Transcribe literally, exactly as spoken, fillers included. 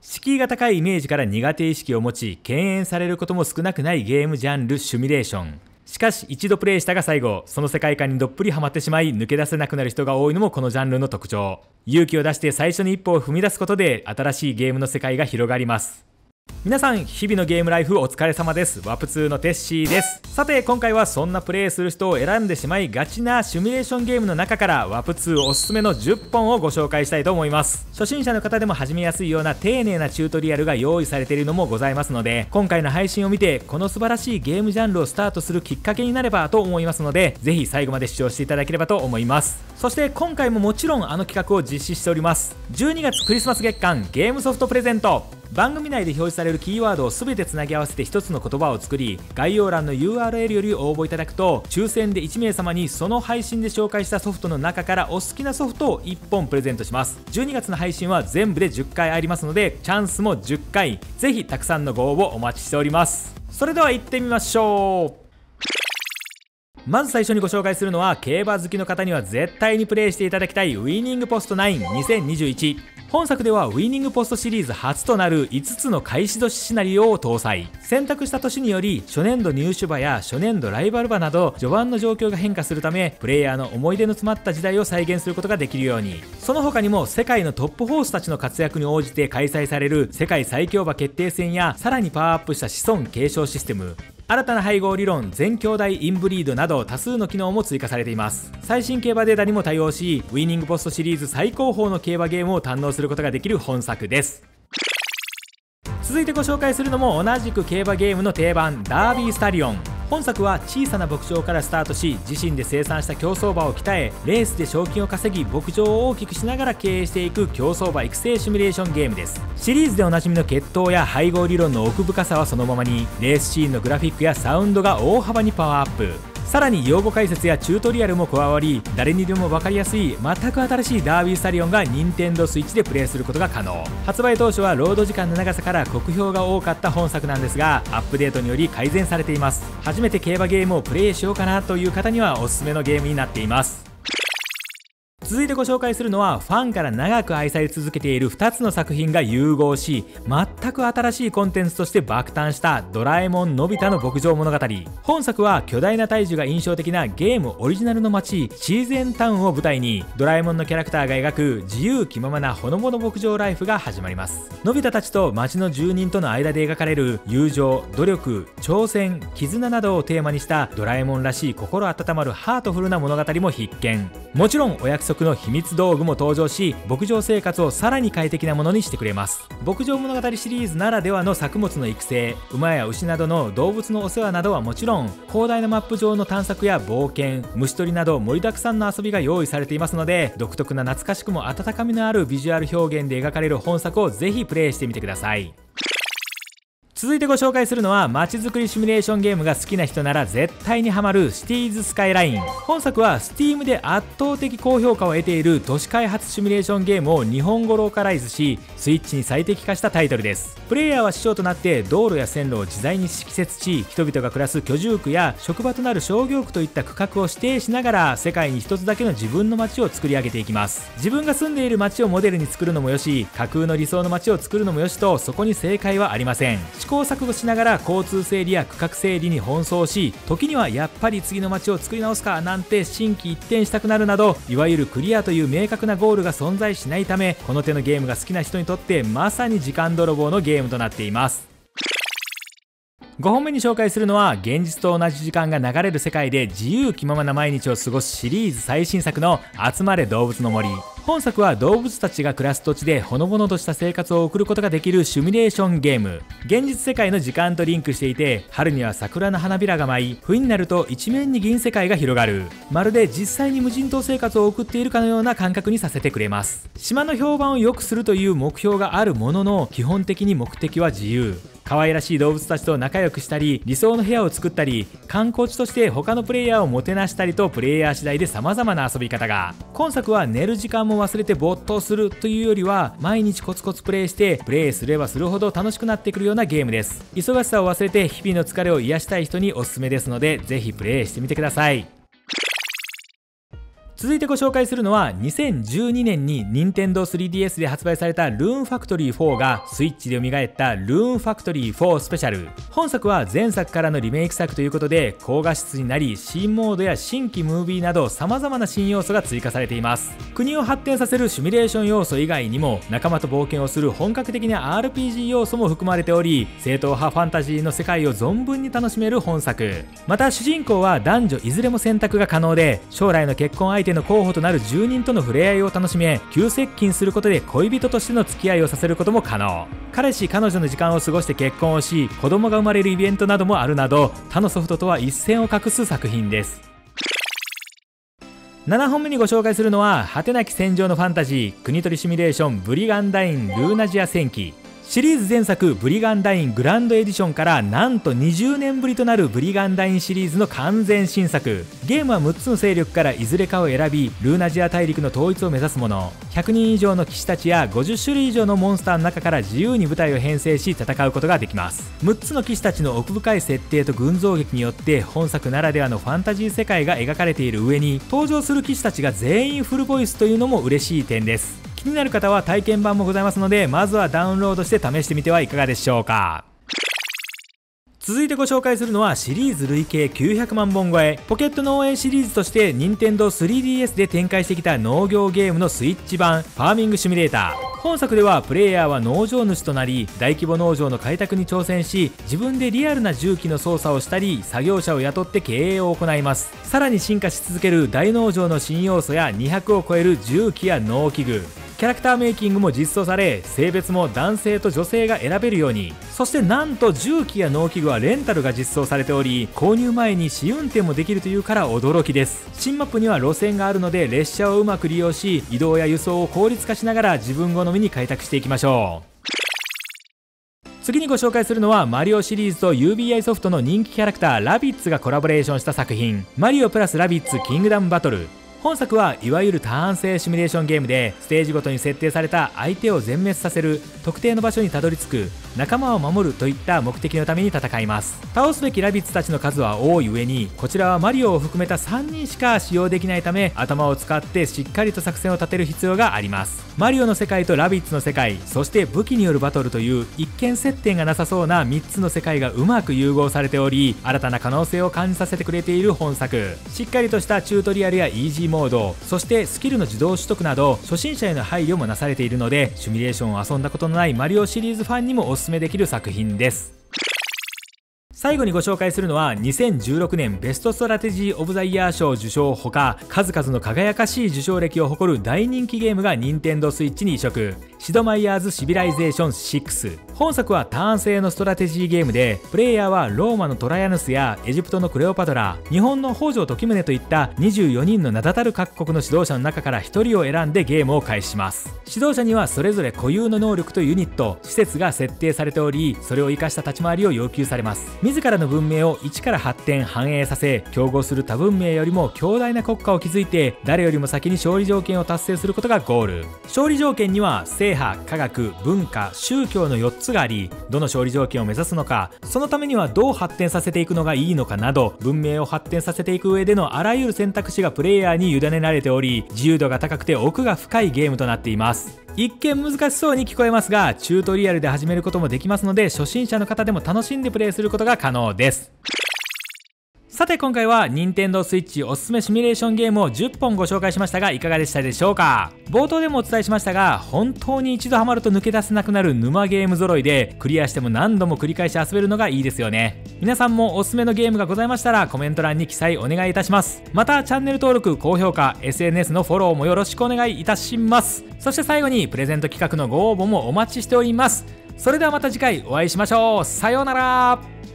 敷居が高いイメージから苦手意識を持ち敬遠されることも少なくないゲームジャンルシミュレーション。しかし一度プレイしたが最後その世界観にどっぷりハマってしまい抜け出せなくなる人が多いのもこのジャンルの特徴。勇気を出して最初に一歩を踏み出すことで新しいゲームの世界が広がります。皆さん日々のゲームライフお疲れ様です。ワプツーのテッシーです。さて今回はそんなプレイする人を選んでしまいがちなシミュレーションゲームの中からワプツーおすすめのじゅっぽんをご紹介したいと思います。初心者の方でも始めやすいような丁寧なチュートリアルが用意されているのもございますので、今回の配信を見てこの素晴らしいゲームジャンルをスタートするきっかけになればと思いますので、ぜひ最後まで視聴していただければと思います。そして今回ももちろんあの企画を実施しております。じゅうにがつクリスマス月間ゲームソフトプレゼント。番組内で表示されるキーワードを全てつなぎ合わせて一つの言葉を作り、概要欄の ユーアールエル より応募いただくと抽選でいちめいさまにその配信で紹介したソフトの中からお好きなソフトをいっぽんプレゼントします。じゅうにがつの配信は全部でじゅっかいありますのでチャンスもじゅっかい、ぜひたくさんのご応募お待ちしております。それでは行ってみましょう。まず最初にご紹介するのは競馬好きの方には絶対にプレイしていただきたいウィニングポストナインにせんにじゅういち。本作ではウィニングポストシリーズ初となるいつつの開始年シナリオを搭載。選択した年により初年度入手馬や初年度ライバル馬など序盤の状況が変化するため、プレイヤーの思い出の詰まった時代を再現することができるように。その他にも世界のトップホースたちの活躍に応じて開催される世界最強馬決定戦や、さらにパワーアップした子孫継承システム、新たな配合理論、全兄弟インブリードなど多数の機能も追加されています。最新競馬データにも対応し、ウィニングポストシリーズ最高峰の競馬ゲームを堪能することができる本作です。続いてご紹介するのも同じく競馬ゲームの定番、ダービースタリオン。本作は小さな牧場からスタートし、自身で生産した競走馬を鍛え、レースで賞金を稼ぎ牧場を大きくしながら経営していく競走馬育成シミュレーションゲームです。シリーズでおなじみの血統や配合理論の奥深さはそのままに、レースシーンのグラフィックやサウンドが大幅にパワーアップ。さらに用語解説やチュートリアルも加わり、誰にでも分かりやすい全く新しいダービースタリオンが ニンテンドースイッチ でプレイすることが可能。発売当初はロード時間の長さから酷評が多かった本作なんですが、アップデートにより改善されています。初めて競馬ゲームをプレイしようかなという方にはおすすめのゲームになっています。続いてご紹介するのはファンから長く愛され続けているふたつの作品が融合し、全く新しいコンテンツとして爆誕したドラえもんのび太の牧場物語。本作は巨大な大樹が印象的なゲームオリジナルの街シーゼンタウンを舞台に、ドラえもんのキャラクターが描く自由気ままなほのぼの牧場ライフが始まります。のび太たちと街の住人との間で描かれる友情、努力、挑戦、絆などをテーマにしたドラえもんらしい心温まるハートフルな物語も必見。もちろんお約束の秘密道具も登場し、牧場生活をさらに快適なものにしてくれます。牧場物語シリーズならではの作物の育成、馬や牛などの動物のお世話などはもちろん、広大なマップ上の探索や冒険、虫取りなど盛りだくさんの遊びが用意されていますので、独特な懐かしくも温かみのあるビジュアル表現で描かれる本作をぜひプレイしてみてください。続いてご紹介するのは街づくりシミュレーションゲームが好きな人なら絶対にハマるシティーズスカイライン。本作は Steam で圧倒的高評価を得ている都市開発シミュレーションゲームを日本語ローカライズし、スイッチに最適化したタイトルです。プレイヤーは師匠となって道路や線路を自在に敷設し、人々が暮らす居住区や職場となる商業区といった区画を指定しながら世界に一つだけの自分の街を作り上げていきます。自分が住んでいる街をモデルに作るのもよし、架空の理想の街を作るのもよしと、そこに正解はありません。試行錯誤しながら交通整理や区画整理に奔走し、時にはやっぱり次の街を作り直すかなんて心機一転したくなるなど、いわゆるクリアという明確なゴールが存在しないため、この手のゲームが好きな人にとってまさに時間泥棒のゲームとなっています。ごほんめに紹介するのは現実と同じ時間が流れる世界で自由気ままな毎日を過ごすシリーズ最新作の集まれ動物の森。本作は動物たちが暮らす土地でほのぼのとした生活を送ることができるシミュレーションゲーム。現実世界の時間とリンクしていて、春には桜の花びらが舞い、冬になると一面に銀世界が広がる。まるで実際に無人島生活を送っているかのような感覚にさせてくれます。島の評判を良くするという目標があるものの、基本的に目的は自由。可愛らしい動物たちと仲良くしたり、理想の部屋を作ったり、観光地として他のプレイヤーをもてなしたりと、プレイヤー次第で様々な遊び方が。今作は寝る時間も忘れて没頭するというよりは、毎日コツコツプレイしてプレイすればするほど楽しくなってくるようなゲームです。忙しさを忘れて日々の疲れを癒したい人におすすめですので、ぜひプレイしてみてください。 続いてご紹介するのはにせんじゅうにねんに ニンテンドースリーディーエス で発売されたルーンファクトリーフォーがスイッチで蘇ったルーンファクトリーフォースペシャル。本作は前作からのリメイク作ということで高画質になり、新モードや新規ムービーなど様々な新要素が追加されています。国を発展させるシミュレーション要素以外にも仲間と冒険をする本格的な アールピージー 要素も含まれており、正統派ファンタジーの世界を存分に楽しめる本作。また主人公は男女いずれも選択が可能で、将来の結婚相手の候補となる住人との触れ合いを楽しめ、急接近することで恋人としての付き合いをさせることも可能。彼氏彼女の時間を過ごして結婚をし、子供が生まれるイベントなどもあるなど、他のソフトとは一線を画す作品です。ななほんめにご紹介するのは果てなき戦場のファンタジー国取りシミュレーションブリガンダインルーナジア戦記。シリーズ前作ブリガンダイングランドエディションからなんとにじゅうねんぶりとなるブリガンダインシリーズの完全新作。ゲームはむっつの勢力からいずれかを選び、ルーナジア大陸の統一を目指すもの。ひゃくにん以上の騎士たちやごじゅっしゅるい以上のモンスターの中から自由に部隊を編成し戦うことができます。むっつの騎士たちの奥深い設定と群像劇によって本作ならではのファンタジー世界が描かれている上に、登場する騎士たちが全員フルボイスというのも嬉しい点です。気になる方は体験版もございますので、まずはダウンロードして試してみてはいかがでしょうか。続いてご紹介するのはシリーズ累計きゅうひゃくまんぼん超え、ポケット農園シリーズとして ニンテンドースリーディーエス で展開してきた農業ゲームのスイッチ版ファーミングシミュレーター。本作ではプレイヤーは農場主となり、大規模農場の開拓に挑戦し、自分でリアルな重機の操作をしたり作業者を雇って経営を行います。さらに進化し続ける大農場の新要素やにひゃくを超える重機や農機具、キャラクターメイキングも実装され、性別も男性と女性が選べるように。そしてなんと重機や農機具はレンタルが実装されており、購入前に試運転もできるというから驚きです。新マップには路線があるので列車をうまく利用し、移動や輸送を効率化しながら自分好みに開拓していきましょう。次にご紹介するのはマリオシリーズと ユービーアイ ソフトの人気キャラクターラビッツがコラボレーションした作品、マリオプラスラビッツキングダムバトル。本作はいわゆるターン制シミュレーションゲームで、ステージごとに設定された相手を全滅させる、特定の場所にたどり着く、仲間を守るといった目的のために戦います。倒すべきラビッツたちの数は多い上に、こちらはマリオを含めたさんにんしか使用できないため、頭を使ってしっかりと作戦を立てる必要があります。マリオの世界とラビッツの世界、そして武器によるバトルという一見接点がなさそうなみっつの世界がうまく融合されており、新たな可能性を感じさせてくれている本作。しっかりとしたチュートリアルやイージーモード、そしてスキルの自動取得など初心者への配慮もなされているので、シミュレーションを遊んだことのないマリオシリーズファンにもおすすめできる作品です。最後にご紹介するのはにせんじゅうろくねんベストストラテジー・オブ・ザ・イヤー賞受賞ほか、数々の輝かしい受賞歴を誇る大人気ゲームが任天堂スイッチに移植。シドマイヤーズ・シビライゼーションシックス。本作はターン制のストラテジーゲームで、プレイヤーはローマのトラヤヌスやエジプトのクレオパトラ、日本の北条時宗といったにじゅうよにんの名だたる各国の指導者の中からひとりを選んでゲームを開始します。指導者にはそれぞれ固有の能力とユニット、施設が設定されており、それを生かした立ち回りを要求されます。自らの文明を一から発展繁栄させ、競合する他文明よりも強大な国家を築いて、誰よりも先に勝利条件を達成することがゴール。勝利条件には制覇、科学、文化、宗教のよっつがあり、どの勝利条件を目指すのか、そのためにはどう発展させていくのがいいのかなど、文明を発展させていく上でのあらゆる選択肢がプレイヤーに委ねられており、自由度が高くて奥が深いゲームとなっています。一見難しそうに聞こえますが、チュートリアルで始めることもできますので、初心者の方でも楽しんでプレイすることが可能です。さて今回は ニンテンドースイッチおすすめシミュレーションゲームをじゅっぽんご紹介しましたが、いかがでしたでしょうか。冒頭でもお伝えしましたが、本当に一度ハマると抜け出せなくなる沼ゲーム揃いで、クリアしても何度も繰り返し遊べるのがいいですよね。皆さんもおすすめのゲームがございましたらコメント欄に記載お願いいたします。またチャンネル登録、高評価、エスエヌエス のフォローもよろしくお願いいたします。そして最後にプレゼント企画のご応募もお待ちしております。それではまた次回お会いしましょう。さようなら。